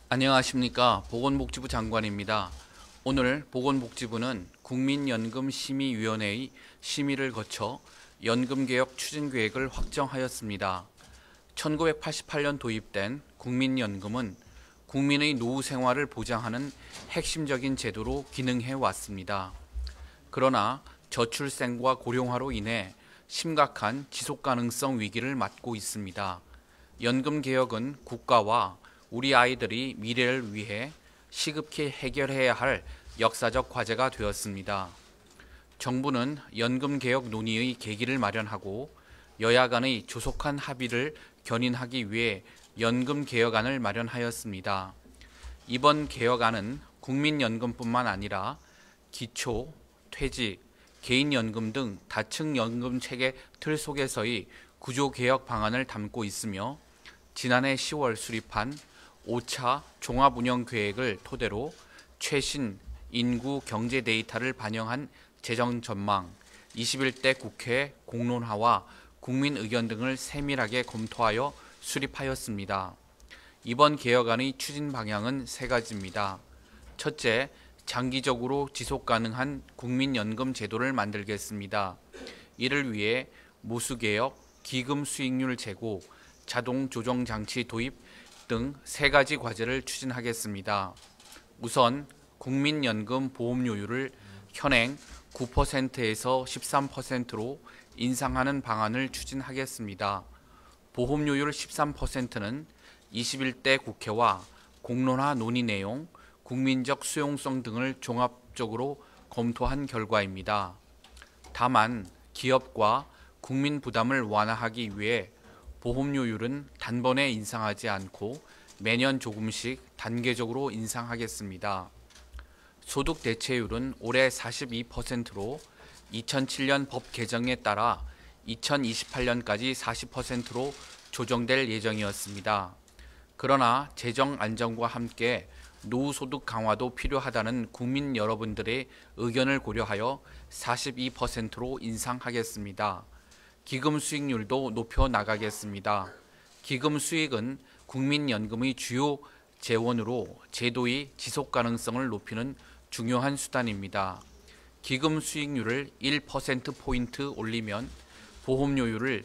안녕하십니까. 보건복지부 장관입니다. 오늘 보건복지부는 국민연금심의위원회의 심의를 거쳐 연금개혁 추진계획을 확정하였습니다. 1988년 도입된 국민연금은 국민의 노후 생활을 보장하는 핵심적인 제도로 기능해 왔습니다. 그러나 저출생과 고령화로 인해 심각한 지속가능성 위기를 맞고 있습니다. 연금개혁은 국가와 우리 아이들이 미래를 위해 시급히 해결해야 할 역사적 과제가 되었습니다. 정부는 연금개혁 논의의 계기를 마련하고 여야 간의 조속한 합의를 견인하기 위해 연금개혁안을 마련하였습니다. 이번 개혁안은 국민연금뿐만 아니라 기초, 퇴직, 개인연금 등 다층 연금체계 틀 속에서의 구조개혁 방안을 담고 있으며 지난해 10월 수립한 5차 종합운영계획을 토대로 최신 인구 경제 데이터를 반영한 재정 전망, 21대 국회 공론화와 국민 의견 등을 세밀하게 검토하여 수립하였습니다. 이번 개혁안의 추진 방향은 세 가지입니다. 첫째, 장기적으로 지속 가능한 국민연금 제도를 만들겠습니다. 이를 위해 모수개혁, 기금 수익률 제고, 자동 조정 장치 도입 등 세 가지 과제를 추진하겠습니다. 우선 국민연금 보험료율을 현행 9%에서 13%로 인상하는 방안을 추진하겠습니다. 보험료율 13%는 21대 국회와 공론화 논의 내용, 국민적 수용성 등을 종합적으로 검토한 결과입니다. 다만 기업과 국민 부담을 완화하기 위해 보험료율은 단번에 인상하지 않고 매년 조금씩 단계적으로 인상하겠습니다. 소득 대체율은 올해 42%로 2007년 법 개정에 따라 2028년까지 40%로 조정될 예정이었습니다. 그러나 재정 안정과 함께 노후소득 강화도 필요하다는 국민 여러분들의 의견을 고려하여 42%로 인상하겠습니다. 기금 수익률도 높여 나가겠습니다. 기금 수익은 국민연금의 주요 재원으로 제도의 지속 가능성을 높이는 중요한 수단입니다. 기금 수익률을 1%포인트 올리면 보험료율을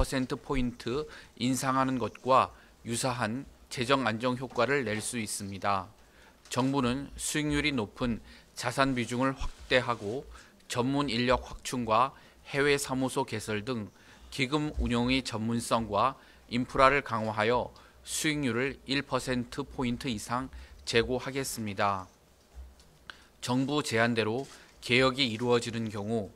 2%포인트 인상하는 것과 유사한 재정 안정 효과를 낼 수 있습니다. 정부는 수익률이 높은 자산 비중을 확대하고 전문 인력 확충과 해외 사무소 개설 등 기금 운용의 전문성과 인프라를 강화하여 수익률을 1%포인트 이상 제고하겠습니다. 정부 제안대로 개혁이 이루어지는 경우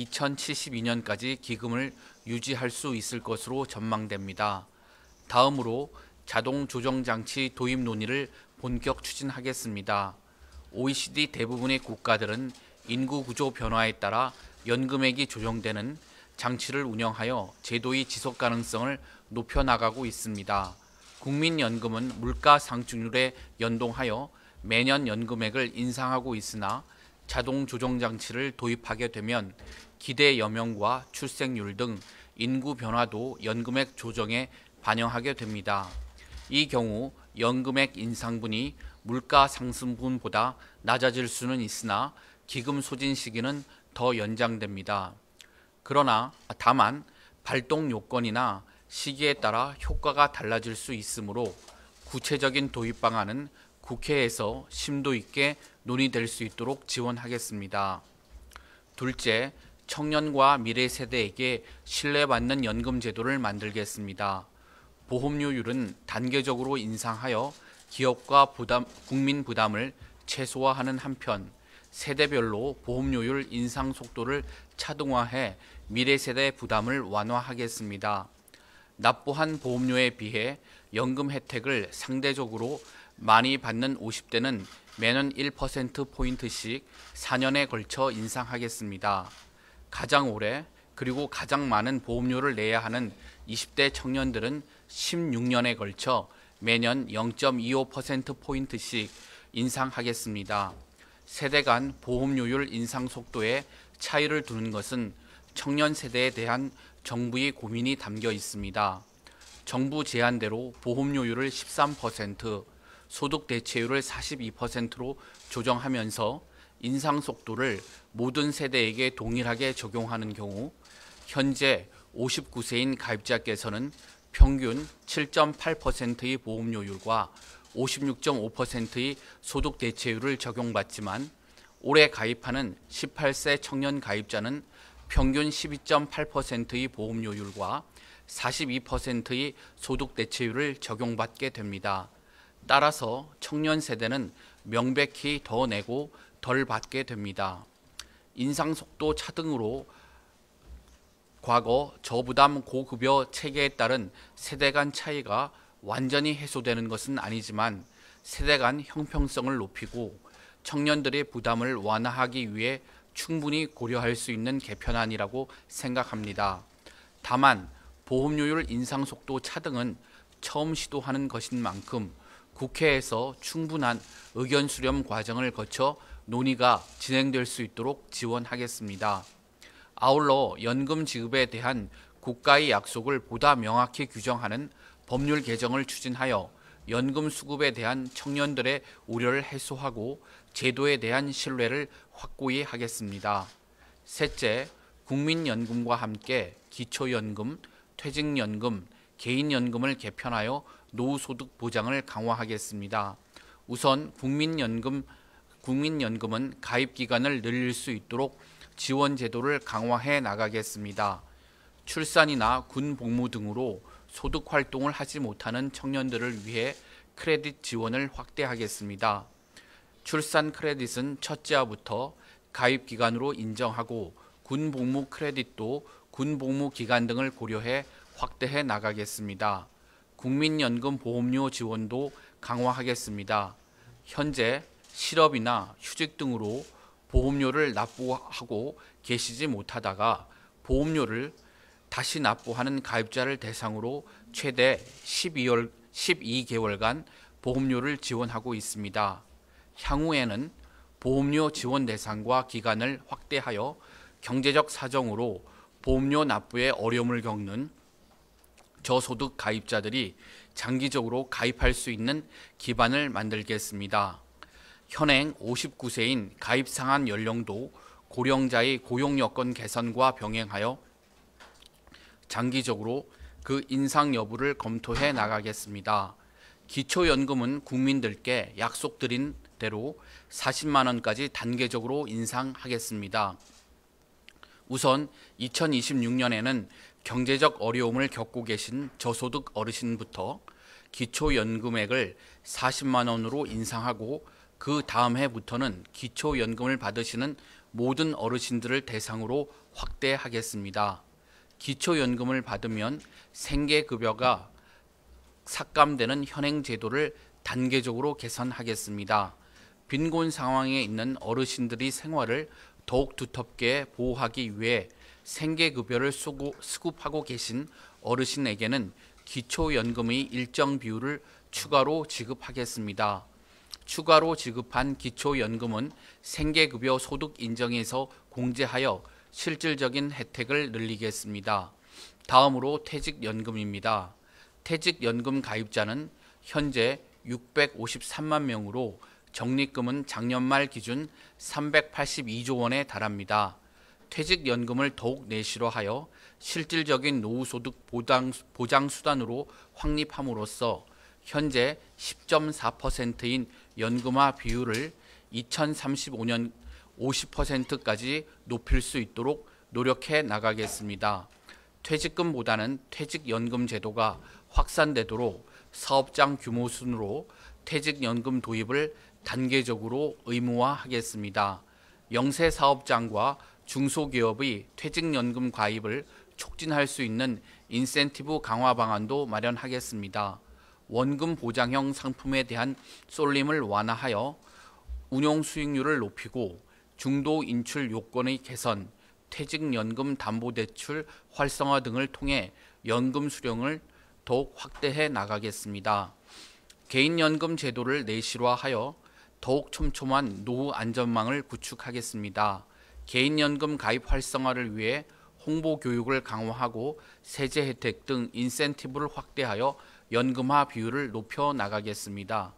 2072년까지 기금을 유지할 수 있을 것으로 전망됩니다. 다음으로 자동 조정 장치 도입 논의를 본격 추진하겠습니다. OECD 대부분의 국가들은 인구 구조 변화에 따라 연금액이 조정되는 장치를 운영하여 제도의 지속 가능성을 높여나가고 있습니다. 국민연금은 물가 상승률에 연동하여 매년 연금액을 인상하고 있으나 자동 조정 장치를 도입하게 되면 기대 여명과 출생률 등 인구 변화도 연금액 조정에 반영하게 됩니다. 이 경우 연금액 인상분이 물가 상승분보다 낮아질 수는 있으나 기금 소진 시기는 더 연장됩니다. 그러나 다만 발동 요건이나 시기에 따라 효과가 달라질 수 있으므로 구체적인 도입 방안은 국회에서 심도 있게 논의될 수 있도록 지원하겠습니다. 둘째, 청년과 미래 세대에게 신뢰받는 연금 제도를 만들겠습니다. 보험료율은 단계적으로 인상하여 기업과 국민 부담을 최소화하는 한편 세대별로 보험료율 인상 속도를 차등화해 미래 세대 부담을 완화하겠습니다. 납부한 보험료에 비해 연금 혜택을 상대적으로 많이 받는 50대는 매년 1%포인트씩 4년에 걸쳐 인상하겠습니다. 가장 오래 그리고 가장 많은 보험료를 내야 하는 20대 청년들은 16년에 걸쳐 매년 0.25%포인트씩 인상하겠습니다. 세대 간 보험료율 인상 속도에 차이를 두는 것은 청년 세대에 대한 정부의 고민이 담겨 있습니다. 정부 제안대로 보험료율을 13%, 소득 대체율을 42%로 조정하면서 인상 속도를 모든 세대에게 동일하게 적용하는 경우 현재 59세인 가입자께서는 평균 7.8%의 보험료율과 56.5%의 소득 대체율을 적용받지만 올해 가입하는 18세 청년 가입자는 평균 12.8%의 보험료율과 42%의 소득 대체율을 적용받게 됩니다. 따라서 청년 세대는 명백히 더 내고 덜 받게 됩니다. 인상 속도 차등으로 과거 저부담 고급여 체계에 따른 세대 간 차이가 완전히 해소되는 것은 아니지만 세대 간 형평성을 높이고 청년들의 부담을 완화하기 위해 충분히 고려할 수 있는 개편안이라고 생각합니다. 다만 보험료율 인상 속도 차등은 처음 시도하는 것인 만큼 국회에서 충분한 의견 수렴 과정을 거쳐 논의가 진행될 수 있도록 지원하겠습니다. 아울러 연금 지급에 대한 국가의 약속을 보다 명확히 규정하는 법률 개정을 추진하여 연금 수급에 대한 청년들의 우려를 해소하고 제도에 대한 신뢰를 확고히 하겠습니다. 셋째, 국민연금과 함께 기초연금, 퇴직연금, 개인연금을 개편하여 노후소득 보장을 강화하겠습니다. 우선 국민연금은 가입 기간을 늘릴 수 있도록 지원 제도를 강화해 나가겠습니다. 출산이나 군 복무 등으로 소득 활동을 하지 못하는 청년들을 위해 크레딧 지원을 확대하겠습니다. 출산 크레딧은 첫째화부터 가입 기간으로 인정하고 군 복무 크레딧도 군 복무 기간 등을 고려해 확대해 나가겠습니다. 국민연금 보험료 지원도 강화하겠습니다. 현재 실업이나 휴직 등으로 보험료를 납부하고 계시지 못하다가 보험료를 다시 납부하는 가입자를 대상으로 최대 12개월간 보험료를 지원하고 있습니다. 향후에는 보험료 지원 대상과 기간을 확대하여 경제적 사정으로 보험료 납부에 어려움을 겪는 저소득 가입자들이 장기적으로 가입할 수 있는 기반을 만들겠습니다. 현행 59세인 가입 상한 연령도 고령자의 고용 여건 개선과 병행하여 장기적으로 그 인상 여부를 검토해 나가겠습니다. 기초연금은 국민들께 약속드린 대로 40만 원까지 단계적으로 인상하겠습니다. 우선 2026년에는 경제적 어려움을 겪고 계신 저소득 어르신부터 기초연금액을 40만 원으로 인상하고 그 다음 해부터는 기초연금을 받으시는 모든 어르신들을 대상으로 확대하겠습니다. 기초연금을 받으면 생계급여가 삭감되는 현행 제도를 단계적으로 개선하겠습니다. 빈곤 상황에 있는 어르신들의 생활을 더욱 두텁게 보호하기 위해 생계급여를 수급하고 계신 어르신에게는 기초연금의 일정 비율을 추가로 지급하겠습니다. 추가로 지급한 기초연금은 생계급여 소득 인정에서 공제하여 실질적인 혜택을 늘리겠습니다. 다음으로 퇴직연금입니다. 퇴직연금 가입자는 현재 653만 명으로 적립금은 작년 말 기준 382조 원에 달합니다. 퇴직연금을 더욱 내실화하여 실질적인 노후소득 보장 수단으로 확립함으로써 현재 10.4%인 연금화 비율을 2035년 50%까지 높일 수 있도록 노력해 나가겠습니다. 퇴직금보다는 퇴직연금 제도가 확산되도록 사업장 규모 순으로 퇴직연금 도입을 단계적으로 의무화하겠습니다. 영세 사업장과 중소기업의 퇴직연금 가입을 촉진할 수 있는 인센티브 강화 방안도 마련하겠습니다. 원금 보장형 상품에 대한 쏠림을 완화하여 운용 수익률을 높이고 중도 인출 요건의 개선, 퇴직연금 담보대출 활성화 등을 통해 연금 수령을 더욱 확대해 나가겠습니다. 개인연금 제도를 내실화하여 더욱 촘촘한 노후 안전망을 구축하겠습니다. 개인연금 가입 활성화를 위해 홍보 교육을 강화하고 세제 혜택 등 인센티브를 확대하여 연금화 비율을 높여 나가겠습니다.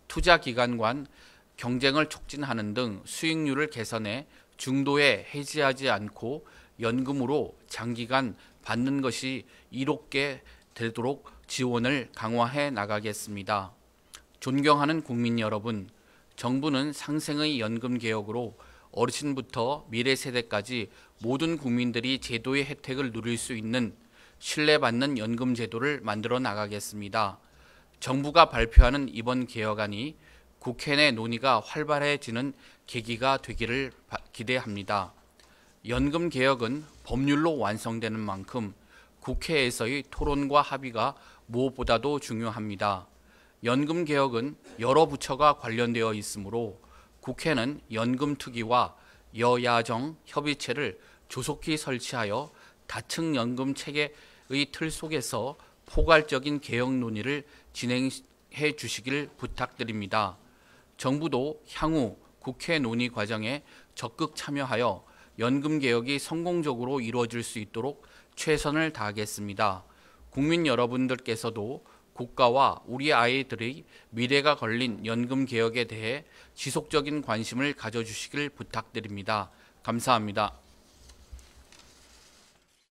투자 기간 간 경쟁을 촉진하는 등 수익률을 개선해 중도에 해지하지 않고 연금으로 장기간 받는 것이 이롭게 되도록 지원을 강화해 나가겠습니다. 존경하는 국민 여러분, 정부는 상생의 연금 개혁으로 어르신부터 미래 세대까지 모든 국민들이 제도의 혜택을 누릴 수 있는 신뢰받는 연금 제도를 만들어 나가겠습니다. 정부가 발표하는 이번 개혁안이 국회 내 논의가 활발해지는 계기가 되기를 기대합니다. 연금 개혁은 법률로 완성되는 만큼 국회에서의 토론과 합의가 무엇보다도 중요합니다. 연금 개혁은 여러 부처가 관련되어 있으므로 국회는 연금특위와 여야정 협의체를 조속히 설치하여 다층 연금 체계의 틀 속에서 포괄적인 개혁 논의를 진행해 주시길 부탁드립니다. 정부도 향후 국회 논의 과정에 적극 참여하여 연금 개혁이 성공적으로 이루어질 수 있도록 최선을 다하겠습니다. 국민 여러분들께서도 국가와 우리 아이들의 미래가 걸린 연금 개혁에 대해 지속적인 관심을 가져주시길 부탁드립니다. 감사합니다.